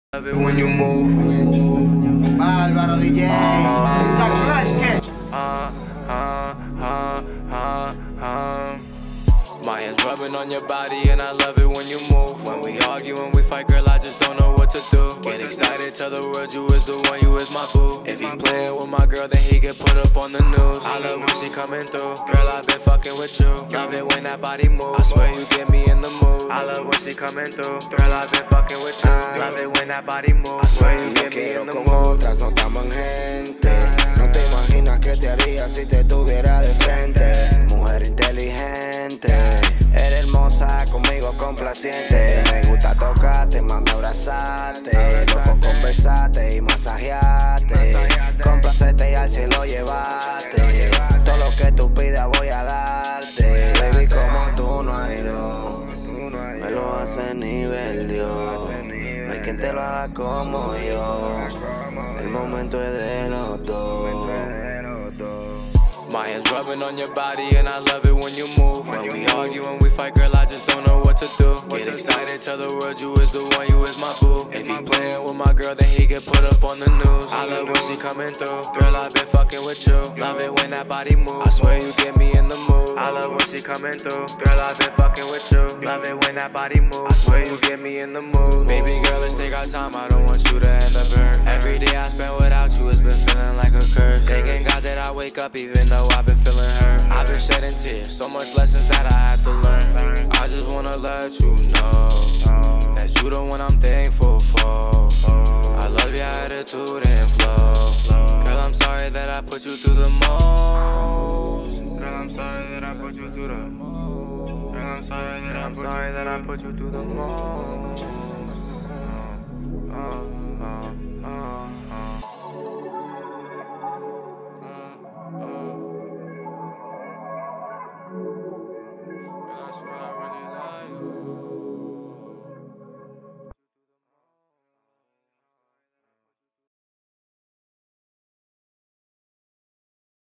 Love it when you move. Bárbaro DJ. Está Clash que. My hands rubbing on your body and I love it when you move. When we argue and we fight, girl, I just don't know what to do. Get excited, tell the world you is the one, you is my boo. If he playing with my girl, then he get put up on the news. I love when she coming through. Girl, I've been fucking with you. Love it when that body moves. I swear you get me in the mood. I love when she coming through. Girl, I've been fucking with you. Love it when that body moves. I swear you get me in the mood. Otras no estamos en gente. No te imaginas qué te haría si te tuviera de frente. Mujer inteligente, eres hermosa, conmigo complaciente. Me gusta tocarte, mami, abrazarte. Loco conversarte y masajearte. Complacerte y al cielo llevarte. Todo lo que tú pidas voy a darte. Baby, como tú no hay dos. Me lo hace nivel Dios. No hay quien te lo haga como yo. El momento es de los dos. My hands rubbing on your body and I love it when you move. When we argue and we fight, girl, I just don't know what to do. Get excited, tell the world you is the one, you is my boo. If he playing with my girl, then he get put up on the news. I love when she coming through. Girl, I've been fucking with you. Love it when that body moves. I swear you get me in the mood. I love when she coming through. Girl, I've been fucking with you. Love it when that body moves. I swear you get me in the mood. Baby girl, let's take our time. I don't want you to end up hurt. Every day I spend without you, it's been feeling like a curse. Thanking God that I wake up even though I've been feeling hurt. I've been shedding tears, so much lessons that I had to learn. I just wanna let you know that you the one I'm thankful for. I love your attitude and flow. Girl, I'm sorry that I put you through the most. Girl, I'm sorry that I put you through the most. Girl, I'm sorry that I put you through the most. That's right.